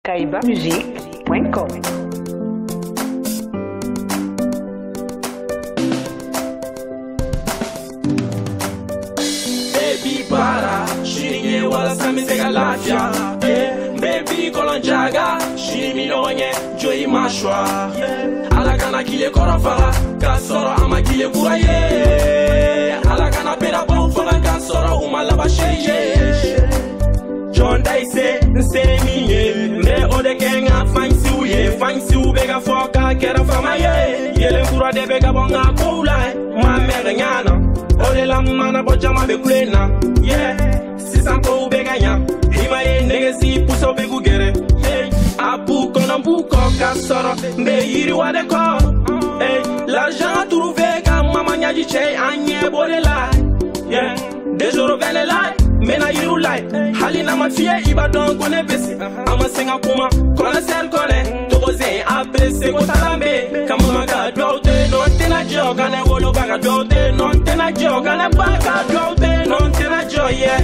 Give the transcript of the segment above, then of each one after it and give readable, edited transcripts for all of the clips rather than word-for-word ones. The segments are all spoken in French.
kaibamusique.com. Baby para, shirinye wala samisega lafya. Baby kolonjaga, shirimi noye, joyi mashwa. Alakana kile korofala, kasoro ama kile kuraye. Alakana pera bonfala, kasoro umalaba sheye. John Daisy, nseminye, me ode kenga fancy ubega foka kera famaye. Yele kura de bega bonga koulai, ma mere nyana. Ole la mana bojama be kulena, yeah. Sisanko ubega nya, hima ye negezi puso be gugere, yeah. Apu kono buko kasoro, mbe yiri wade ko, hey. L'argent trouvé ka mama nyaji che anye bode la, yeah. Dejoro vene la. Mena yiru lai, halina mafia iba don kone besi. Ama senga kuma, kone ser kone. Togoze aprese kotalambe. Kama ga dwaute, non tena jo. Gane wolo baga dwaute, non tena jo. Gane baga dwaute, non tena jo, yeah.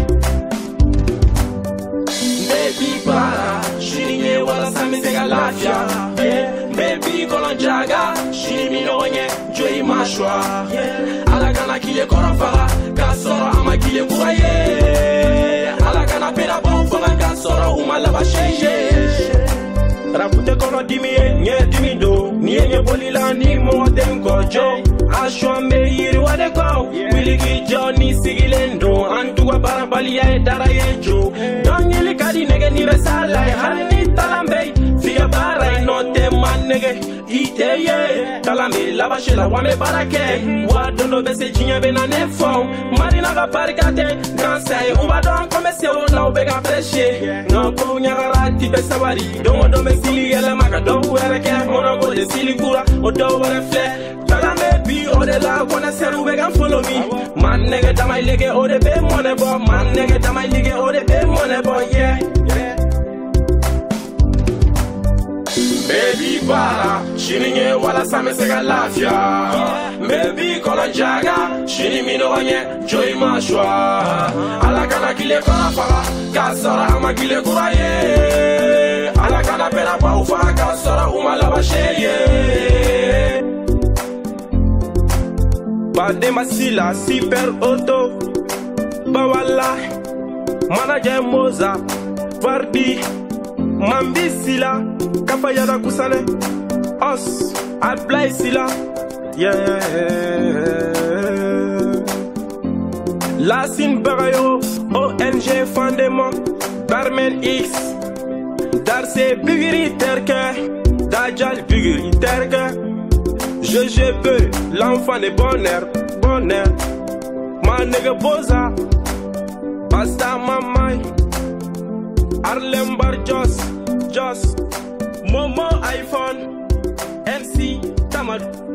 Baby para, shirinye wala samisega lafya, yeah. Baby kolonjaga, shirimi noye, joyi mashwa, yeah. Alakana kile korofala, kasoro ama kile kuraye. Alakana pera bonfala, kasoro umalaba sheye. Rapute kono dimiye, nye dimido. Nye bolila ni motenko jo. Ashwambe yiri wadeko. Wiligi jo ni sigilendo. Antuwa barabali ya edara yejo. Dongili kadi nege ni resalai. Harini talambe. Fiya barai note man nege. Ite ye. Talambe labashela wame barake. Wadono bese jinye bena nefo. Marina ga parikate. Gansay ubadon komese ona ubega preshe. Noko nyagara tipe sawari. Domo sili yele maka do wereke. Mona go de sili kura. Odo were fle. Talambe bi ode la kone seru began follow me. Man nege damay lige ode be money boy. Man nege damay lige ode be money boy, yeah. Baby para, shirinye wala samesega lafya. Baby kolonjaga, shirimi noye, joyi mashwa. Alakana kile korafara, kasara ama kile kuraye. Alakana pera baufa, kasara umalaba sheye. Bade masila, super auto. Bawala, manager moza, Barbie. Mambisila, kafayada kusale, os, ablaisila, yeah. Lassine Bagayo, ONG Fandement, Barmen X, Darse Bugiri Terke, Dajal Bugiri Terke, GGB, l'enfant de bonheur, bonheur, ma nègre boza, Basta Mamai. Arlem Bar Jos, Momo iPhone, MC Tamad.